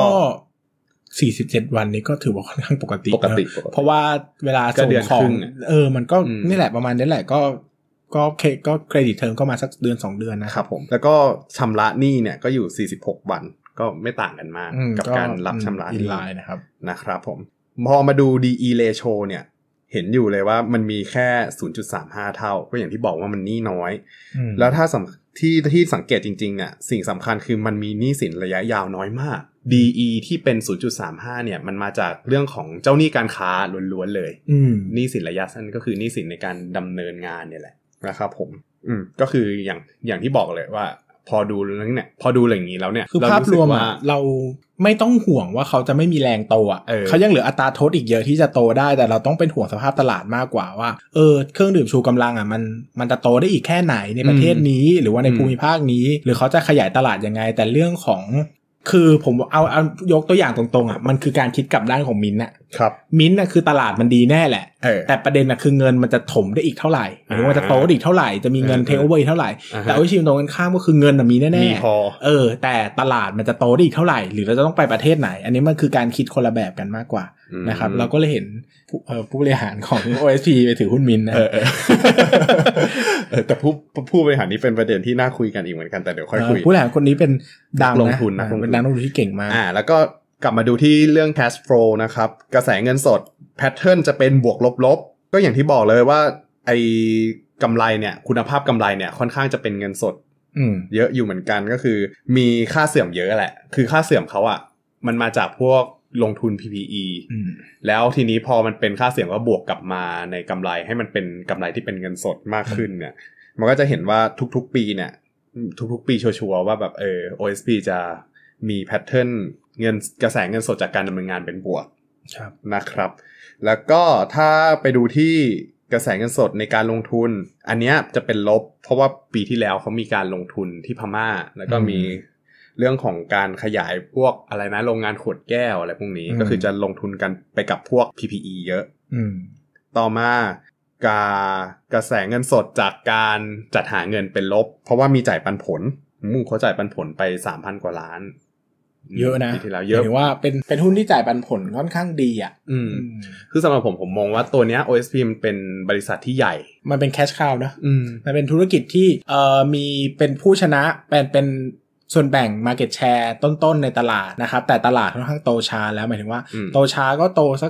47วันนี้ก็ถือว่าค่อนข้างปกติเพราะว่าเวลาส่งของมันก็นี่แหละประมาณนี้แหละก็เครดิตเทอมก็มาสักเดือน2เดือนนะครับผมแล้วก็ชำระหนี้เนี่ยก็อยู่46วันก็ไม่ต่างกันมากกับการรับชำระหนี้นะครับผมพอมาดู DE ratio เนี่ยเห็นอยู่เลยว่ามันมีแค่ 0.35 เท่าก็อย่างที่บอกว่ามันหนี้น้อยแล้วถ้าที่สังเกตจริงๆสิ่งสำคัญคือมันมีหนี้สินระยะยาวน้อยมาก DE ที่เป็น 0.35 เนี่ยมันมาจากเรื่องของเจ้าหนี้การค้าล้วนๆเลยหนี้สินระยะสั้นก็คือหนี้สินในการดำเนินงานเนี่ยแหละนะครับผมก็คืออย่างที่บอกเลยว่าพอดูเรื่องเนี่ยพอดูอย่างนี้แล้วเนี่ยคือภาพรวมเราไม่ต้องห่วงว่าเขาจะไม่มีแรงโตเขายังเหลืออัตราโทษอีกเยอะที่จะโตได้แต่เราต้องเป็นห่วงสภาพตลาดมากกว่าว่าเครื่องดื่มชูกำลังมันจะโตได้อีกแค่ไหนในประเทศนี้หรือว่าในภูมิภาคนี้หรือเขาจะขยายตลาดยังไงแต่เรื่องของคือผมเอายกตัวอย่างตรงๆมันคือการคิดกลับด้านของมิ้นท์ครับมิ้นท์คือตลาดมันดีแน่แหละแต่ประเด็นคือเงินมันจะถมได้อีกเท่าไหร่หรือว่าจะโตได้อีกเท่าไหร่จะมีเงินเทคโอเวอร์เท่าไหร่แต่วิธีตรงกันข้ามก็คือเงินมีแน่ๆแต่ตลาดมันจะโตได้อีกเท่าไหร่หรือเราจะต้องไปประเทศไหนอันนี้มันคือการคิดคนละแบบกันมากกว่านะครับเราก็เลยเห็นผู้บริหารของ OSP ไปถือหุ้นมิ้นท์นะแต่ผู้บริหารนี้เป็นประเด็นที่น่าคุยกันอีกเหมือนกันแต่เดี๋ยวค่อยคุยผู้บริหารคนนี้เป็นดังลงทุนนะเป็นนักลงทุนที่เก่งมากแล้วก็กลับมาดูที่เรื่อง cash flow นะครับกระแสเงินสด pattern จะเป็นบวกลบก็อย่างที่บอกเลยว่าไอ้กำไรเนี่ยคุณภาพกำไรเนี่ยค่อนข้างจะเป็นเงินสดเยอะอยู่เหมือนกันก็คือมีค่าเสื่อมเยอะแหละคือค่าเสื่อมเขามันมาจากพวกลงทุน PPE แล้วทีนี้พอมันเป็นค่าเสื่อมก็บวกกลับมาในกำไรให้มันเป็นกำไรที่เป็นเงินสดมากขึ้นเนี่ยมันก็จะเห็นว่าทุกๆปีเนี่ยทุกๆปีชัวร์ๆว่าแบบOSP จะมีแพทเทิร์นเงินกระแสเงินสดจากการดำเนินงานเป็นบวกนะครับแล้วก็ถ้าไปดูที่กระแสเงินสดในการลงทุนอันเนี้ยจะเป็นลบเพราะว่าปีที่แล้วเขามีการลงทุนที่พม่าแล้วก็มีเรื่องของการขยายพวกอะไรนะโรงงานขวดแก้วอะไรพวกนี้ก็คือจะลงทุนกันไปกับพวก PPE เยอะต่อมากระแสเงินสดจากการจัดหาเงินเป็นลบเพราะว่ามีจ่ายปันผลเขาจ่ายปันผลไป 3,000 กว่าล้านเยอะนะปีที่แล้วเยอะหรือว่าเป็นหุ้นที่จ่ายปันผลค่อนข้างดีอ่ะคือสำหรับผมมองว่าตัวเนี้ย OSP มันเป็นบริษัทที่ใหญ่มันเป็น cash cow นะมันเป็นธุรกิจที่มีเป็นผู้ชนะเป็นส่วนแบ่ง market share ต้นๆในตลาดนะครับแต่ตลาดค่อนข้างโตช้าแล้วหมายถึงว่าโตช้าก็โตสัก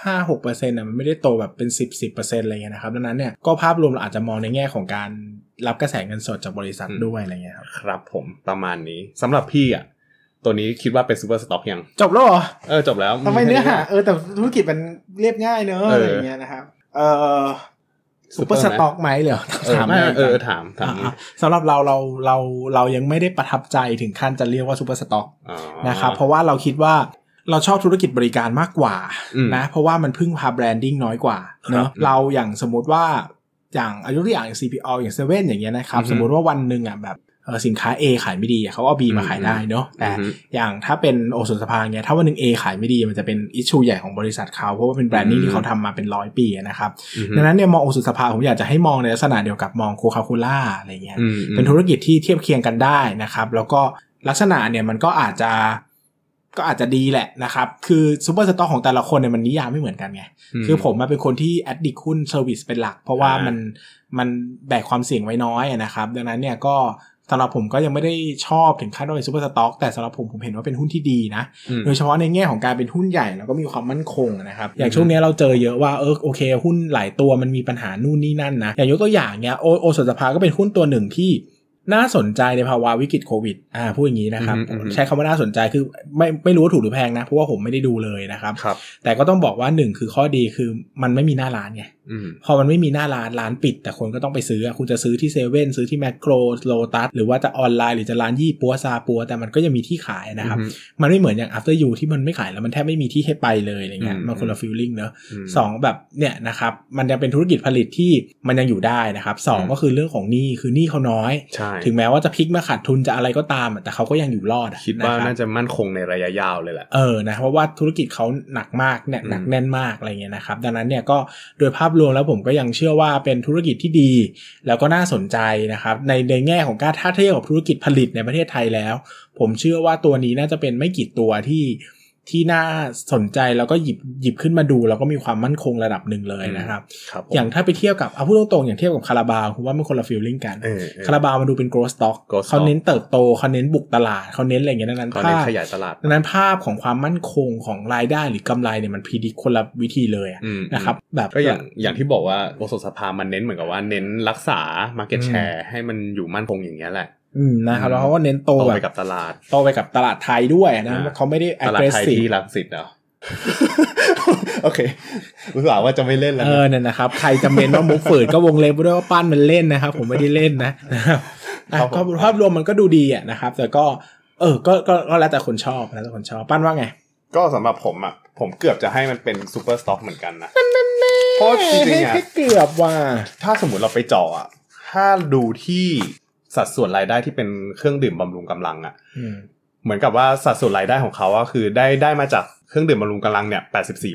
5-6% น่ะมันไม่ได้โตแบบเป็น 10% อะไรเงี้ยนะครับดังนั้นเนี่ยก็ภาพรวมเราอาจจะมองในแง่ของการรับกระแสเงินสดจากบริษัทด้วยอะไรเงี้ยครับผมประมาณนี้สำหรับพี่อ่ะตัวนี้คิดว่าเป็นซูเปอร์สต็อกยังจบแล้วเหรอจบแล้วทำไมเนื้อหาแต่ธุรกิจมันเรียบง่ายเนอะอะไรอย่างเงี้ยนะครับซูเปอร์สต็อกไหมเหรอถามสำหรับเรายังไม่ได้ประทับใจถึงขั้นจะเรียกว่าซูเปอร์สต็อกนะครับเพราะว่าเราคิดว่าเราชอบธุรกิจบริการมากกว่านะเพราะว่ามันพึ่งพาแบรนดิ้งน้อยกว่าเนอะเราอย่างสมมติว่าอย่างอายุตัวอย่าง CPO อย่าง 7 อย่างเงี้ยนะครับสมมติว่าวันนึงอ่ะแบบสินค้า A ขายไม่ดีเขาเอา B มาขายได้เนาะแต่อย่างถ้าเป็นโอสถสภาเนี่ยถ้าวันนึง A ขายไม่ดีมันจะเป็นอิชชูใหญ่ของบริษัทเขาเพราะว่าเป็นแบรนดิ้งที่เขาทำมาเป็น100 ปีนะครับดังนั้นเนี่ยมองโอสถสภาผมอยากจะให้มองในลักษณะเดียวกับมองโคคาโคล่าอะไรเงี้ยเป็นธุรกิจที่เทียบเคียงกันได้นะครับแล้วก็ลักษณะเนี่ยมันก็อาจจะดีแหละนะครับคือซูเปอร์สต็อกของแต่ละคนเนี่ยมันนิยามไม่เหมือนกันไงคือผมมาเป็นคนที่แอดดิกหุ้นเซอร์วิสเป็นหลักเพราะว่ามันแบกความเสี่ยงไว้น้อยนะครับดังนั้นเนี่ยก็สำหรับผมก็ยังไม่ได้ชอบถึงขั้นว่าเป็นซูเปอร์สต็อกแต่สำหรับผมเห็นว่าเป็นหุ้นที่ดีนะโดยเฉพาะในแง่ของการเป็นหุ้นใหญ่แล้วก็มีความมั่นคงนะครับอย่างช่วงนี้เราเจอเยอะว่าโอเคหุ้นหลายตัวมันมีปัญหานู่นนี่นั่นนะอย่างยกตัวอย่างเนี้ยโอสถสภาก็เป็นหุ้นตัวหนึ่งที่น่าสนใจในภาวะวิกฤตโควิดพูดอย่างนี้นะครับใช้คำว่าน่าสนใจคือไม่รู้ว่าถูกหรือแพงนะเพราะว่าผมไม่ได้ดูเลยนะครับแต่ก็ต้องบอกว่า1คือข้อดีคือมันไม่มีหน้าร้านไงพอมันไม่มีหน้าร้านปิดแต่คนก็ต้องไปซื้อคุณจะซื้อที่เซเว่นซื้อที่แมคโครโลตัสหรือว่าจะออนไลน์หรือจะร้านยี่ปัวซาปัวแต่มันก็ยังมีที่ขายนะครับมันไม่เหมือนอย่าง after you ที่มันไม่ขายแล้วมันแทบไม่มีที่ให้ไปเลยอะไรเงี้ยมันคนละฟีลลิ่งเนอะ2แบบเนี่ยนะครับมันยังเป็นธุรกิจผลิตที่มันยังอยู่ได้นะครับ2ก็คือเรื่องของหนี้คือหนี้เขาน้อยถึงแม้ว่าจะพลิกมาขาดทุนจะอะไรก็ตามแต่เขาก็ยังอยู่รอดคิดว่าน่าจะมั่นคงในระยะยาวเลยแหละนะเพราะว่าธุรกิจเขาหนักมากเนี่ยหนักแน่นมากอะไรเงี้ยนะครับดังนั้นเนี่ยก็โดยภาพรวมแล้วผมก็ยังเชื่อว่าเป็นธุรกิจที่ดีแล้วก็น่าสนใจนะครับในแง่ของการถ้าเทียบกับธุรกิจผลิตในประเทศไทยแล้วผมเชื่อว่าตัวนี้น่าจะเป็นไม่กี่ตัวที่น่าสนใจแล้วก็หยิบขึ้นมาดูแล้วก็มีความมั่นคงระดับหนึ่งเลยนะครับอย่างถ้าไปเทียบกับพูดตรงๆอย่างเทียบกับคาราบาวผมว่ามันคนละฟีลลิ่งกันคาราบาวมันดูเป็น growth stock เขาเน้นเติบโตเขาเน้นบุกตลาดเขาเน้นอะไรอย่างเงี้ยดังนั้นภาพขยายตลาดดังนั้นภาพของความมั่นคงของรายได้หรือกำไรเนี่ยมันพิจิตรคนละวิธีเลยนะครับแบบก็อย่างที่บอกว่าโอสถสภามันเน้นเหมือนกับว่าเน้นรักษา market share ให้มันอยู่มั่นคงอย่างเงี้ยแหละนะครับแล้วเขาก็เน้นโตไปกับตลาดโตไปกับตลาดไทยด้วยนะเขาไม่ได้ aggressive ตลาดไทยที่รังสิตแล้วโอเครู้สึกว่าจะไม่เล่นแล้วนั่นนะครับใครจะเมนว่ามุกฝืดก็วงเล็บด้วยว่าปั้นมันเล่นนะครับผมไม่ได้เล่นนะครับก็ภาพรวมมันก็ดูดีอ่ะนะครับแต่ก็ก็แล้วแต่คนชอบแล้วแต่คนชอบปั้นว่าไงก็สำหรับผมเกือบจะให้มันเป็นซูเปอร์สต็อกเหมือนกันนะเพราะจริงๆอ่ะเกือบว่าถ้าสมมุติเราไปเจาะอ่ะถ้าดูที่สัดส่วนรายได้ที่เป็นเครื่องดื่มบำรุงกำลังอ่ะเหมือนกับว่าสัดส่วนรายได้ของเขาก็คือได้มาจากเครื่องดื่มบำรุงกำลังเนี่ย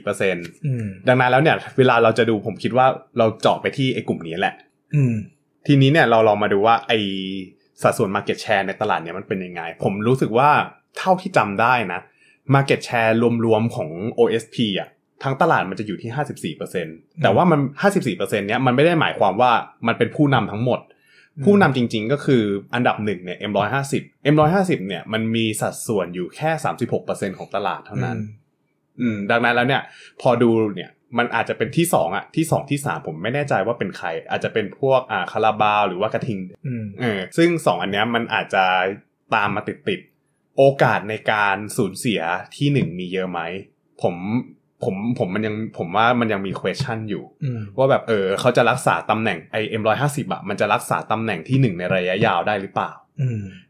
84% ดังนั้นแล้วเนี่ยเวลาเราจะดูผมคิดว่าเราเจาะไปที่ไอ้กลุ่มนี้แหละทีนี้เนี่ยเราลองมาดูว่าไอ้สัดส่วน market share ในตลาดเนี่ยมันเป็นยังไงผมรู้สึกว่าเท่าที่จำได้นะ market share รวมๆของ OSP อ่ะทั้งตลาดมันจะอยู่ที่ 54% แต่ว่ามัน 54% เนี่ยมันไม่ได้หมายความว่ามันเป็นผู้นำทั้งหมดผู้นำจริงๆก็คืออันดับ1เนี่ย M150 เนี่ยมันมีสัดส่วนอยู่แค่ 36% ของตลาดเท่านั้นดังนั้นแล้วเนี่ยพอดูเนี่ยมันอาจจะเป็นที่2อ่ะที่2ที่3ผมไม่แน่ใจว่าเป็นใครอาจจะเป็นพวกคาราบาวหรือว่ากระทิงซึ่ง2อันเนี้ยมันอาจจะตามมาติดโอกาสในการสูญเสียที่1มีเยอะไหมผมว่ามันยังมี question อยู่ว่าแบบเขาจะรักษาตำแหน่งไอ้ M150 อ่ะมันจะรักษาตำแหน่งที่1ในระยะยาวได้หรือเปล่า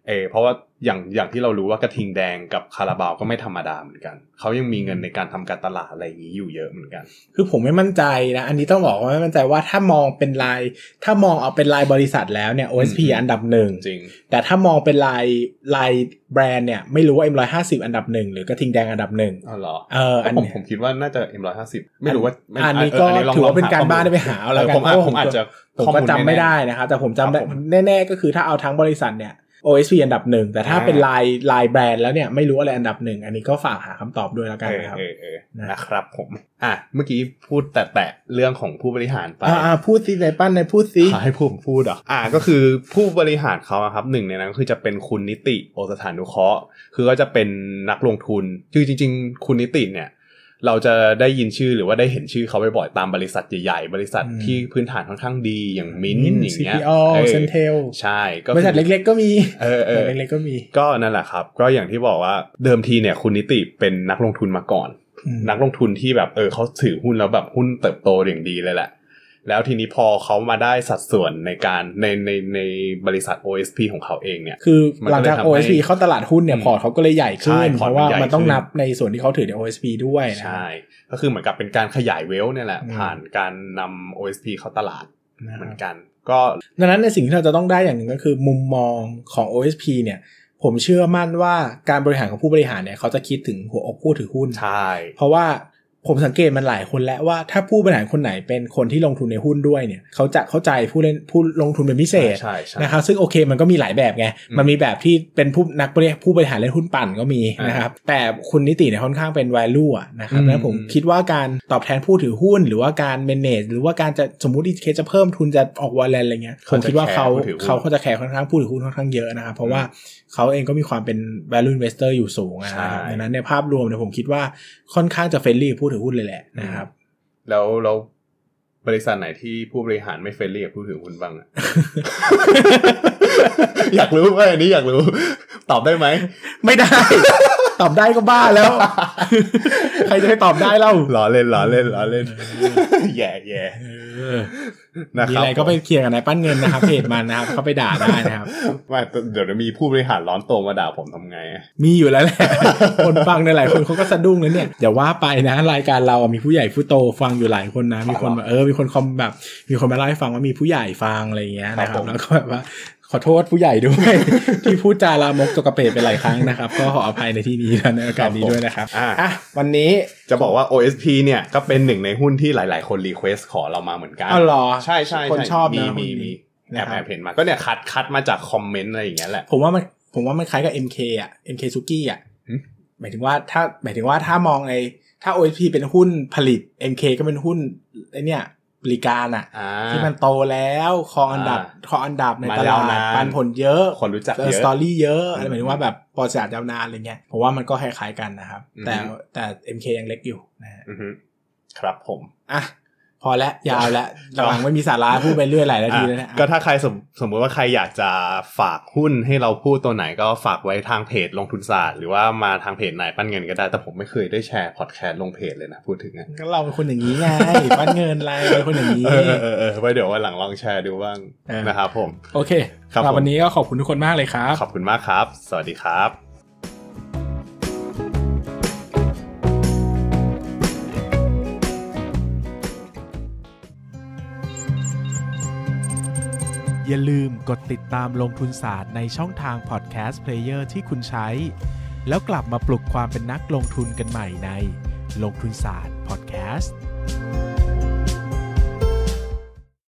เพราะว่าอย่างที่เรารู้ว่ากระทิงแดงกับคาราบาวก็ไม่ธรรมดาเหมือนกันเขายังมีเงินในการทำการตลาดอะไรอย่างนี้อยู่เยอะเหมือนกันคือผมไม่มั่นใจนะอันนี้ต้องบอกว่าไม่มั่นใจว่าถ้ามองเป็นรายเอาเป็นรายบริษัทแล้วเนี่ย OSP อันดับ1 จริงแต่ถ้ามองเป็นรายแบรนด์เนี่ยไม่รู้ว่า M150 อันดับ1หรือกระทิงแดงอันดับ1 อ๋อเหรอผมคิดว่าน่าจะ M150 ไม่รู้ว่าอันนี้ก็ถือว่าเป็นการบ้านได้ไปหาเอาแล้วกันผมอาจจะผมก็จำไม่ได้นะครับแต่ผมจำได้แน่ๆก็คือถ้าเอาทั้งบริษัทเนี่ย OSP อันดับ1แต่ถ้าเป็นลายแบรนด์แล้วเนี่ยไม่รู้อะไรอันดับ1อันนี้ก็ฝากหาคำตอบด้วยแล้วกันนะครับนะครับผมเมื่อกี้พูดแต่เรื่องของผู้บริหารไปพูดสิไหนปั้นไหนพูดสิให้ผมพูดก็คือผู้บริหารเขาครับหนึ่งในนั้นก็คือจะเป็นคุณนิติโอสถานุเคราะห์คือก็จะเป็นนักลงทุนคือจริงๆคุณนิติเนี่ยเราจะได้ยินชื่อหรือว่าได้เห็นชื่อเขาบ่อยๆตามบริษัทใหญ่ๆบริษัทที่พื้นฐานค่อนข้างดีอย่างมิ้นท์อย่างเงี้ย CPO Centel ใช่ก็บริษัทเล็กๆก็มีเล็กๆก็มีก็นั่นแหละครับก็อย่างที่บอกว่าเดิมทีเนี่ยคุณนิติเป็นนักลงทุนมาก่อนนักลงทุนที่แบบเขาถือหุ้นแล้วแบบหุ้นเติบโตอย่างดีเลยแหละแล้วทีนี้พอเขามาได้สัดส่วนในการในบริษัท OSP ของเขาเองเนี่ยคือหลังจาก OSP เข้าตลาดหุ้นเนี่ยพอร์ตเขาก็เลยใหญ่ขึ้นเพราะว่ามันต้องนับในส่วนที่เขาถือใน OSP ด้วยนะใช่ก็คือเหมือนกับเป็นการขยายเวลเนี่ยแหละผ่านการนำ OSP เข้าตลาดเหมือนกันก็ดังนั้นในสิ่งที่เราจะต้องได้อย่างหนึ่งก็คือมุมมองของ OSP เนี่ยผมเชื่อมั่นว่าการบริหารของผู้บริหารเนี่ยเขาจะคิดถึงหัวอกผู้ถือหุ้นใช่เพราะว่าผมสังเกตมันหลายคนแล้วว่าถ้าผู้บริหารคนไหนเป็นคนที่ลงทุนในหุ้นด้วยเนี่ยเขาจะเข้าใจผู้ลงทุนเป็นพิเศษนะครับซึ่งโอเคมันก็มีหลายแบบไงมันมีแบบที่เป็นผู้บริหารเล่นหุ้นปั่นก็มีนะครับแต่คุณนิติเนี่ยค่อนข้างเป็น value นะครับแล้วผมคิดว่าการตอบแทนผู้ถือหุ้นหรือว่าการ manage หรือว่าการจะสมมุติเคสจะเพิ่มทุนจะออกวอลเลนอะไรเงี้ยผมคิดว่าเขาจะแคร์ค่อนข้างผู้ถือหุ้นค่อนข้างเยอะนะครับเพราะว่าเขาเองก็มีความเป็น value investor อยู่สูงนะครับดังนั้นในภาพรวมเนี่ยผมคิดว่าค่อนข้างจะเฟรนลี่ผู้ถือหุ้นเลยแหละนะครับแล้วบริษัทไหนที่ผู้บริหารไม่เฟรนลี่กับผู้ถือหุ้นบ้าง อยากรู้ว่าอันนี้อยากรู้ตอบได้ไหมไม่ได้ ตอบได้ก็บ้าแล้ว ใครจะให้ตอบได้เล่าล้อเล่นแย่มีอะไรก็ไปเคลียร์กันในปั้นเงินนะครับเพจมันนะครับเขาไปด่าได้นะครับว่าเดี๋ยวจะมีผู้บริหารร้อนโตมาด่าผมทำไงมีอยู่แล้วแหละคนฟังในหลายคนเขาก็สะดุ้งนะเนี่ยอย่าว่าไปนะรายการเรามีผู้ใหญ่ผู้โตฟังอยู่หลายคนนะมีคนมีคนคอมแบบมีคนมาเล่าให้ฟังว่ามีผู้ใหญ่ฟังอะไรอย่างเงี้ยนะครับแล้วก็แบบว่าขอโทษผู้ใหญ่ด้วย ที่พูดจาลามกจกกระเปดไปหลายครั้งนะครับก็ขออภัยในที่นี้และในโอกาสนี้ด้วยนะครับวันนี้จะบอกว่า OSP เนี่ยก็เป็นหนึ่งในหุ้นที่หลายๆคนรีเควสขอเรามาเหมือนกันอ๋อเหรอใช่ๆคนชอบนะมีแอบเห็นมาก็เนี่ยคัดมาจากคอมเมนต์อะไรอย่างเงี้ยแหละผมว่ามันคล้ายกับ MK อ่ะ MK Suki อ่ะหมายถึงว่าถ้ามองถ้า OSP เป็นหุ้นผลิต MK ก็เป็นหุ้นไอ้เนี่ยบริการที่มันโตแล้วครองอันดับในตลาดปันผลเยอะคนรู้จักเยอะสตอรี่เยอะอะไรหมายถึงว่าแบบประวัติศาสตร์ยาวนานอะไรเงี้ยผมว่ามันก็คล้ายๆกันนะครับแต่ MK ยังเล็กอยู่นะฮะครับผมพอแล้วยาวแล้วหลังไม่มีสาระพูดไปเรื่อยหลายนาทีแล้วนะก็ถ้าใครสมมุติว่าใครอยากจะฝากหุ้นให้เราพูดตัวไหนก็ฝากไว้ทางเพจลงทุนศาสตร์หรือว่ามาทางเพจไหนปั้นเงินก็ได้แต่ผมไม่เคยได้แชร์พอดแคสต์ลงเพจเลยนะพูดถึงก็เราเป็นคนอย่างนี้ไงปั้นเงินอะไรเป็นคนอย่างนี้ไว้เดี๋ยววันหลังลองแชร์ดูบ้างนะครับผมโอเคครับวันนี้ก็ขอบคุณทุกคนมากเลยครับขอบคุณมากครับสวัสดีครับอย่าลืมกดติดตามลงทุนศาสตร์ในช่องทางพอดแคสต์เพลเยอร์ที่คุณใช้แล้วกลับมาปลุกความเป็นนักลงทุนกันใหม่ในลงทุนศาสตร์พอดแคสต์